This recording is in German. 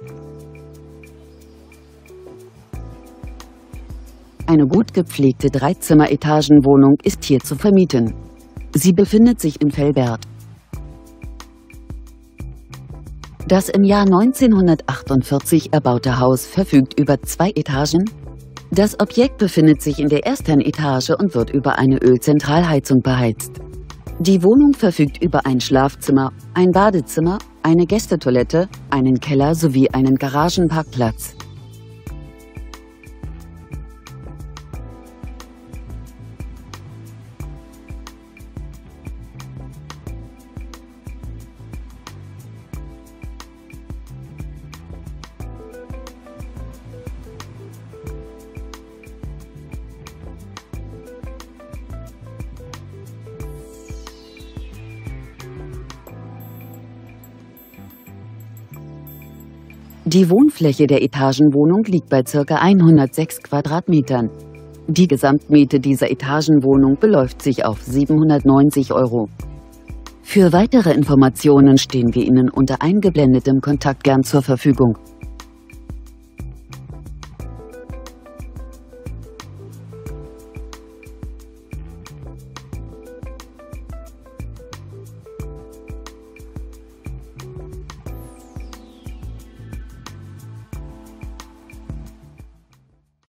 Eine gut gepflegte Dreizimmer-Etagenwohnung ist hier zu vermieten. Sie befindet sich in Velbert. Das im Jahr 1948 erbaute Haus verfügt über 2 Etagen. Das Objekt befindet sich in der ersten Etage und wird über eine Ölzentralheizung beheizt. Die Wohnung verfügt über ein Schlafzimmer, ein Badezimmer, eine Gästetoilette, einen Keller sowie einen Garagenparkplatz. Die Wohnfläche der Etagenwohnung liegt bei ca. 106 Quadratmetern. Die Gesamtmiete dieser Etagenwohnung beläuft sich auf 790 €. Für weitere Informationen stehen wir Ihnen unter eingeblendetem Kontakt gern zur Verfügung.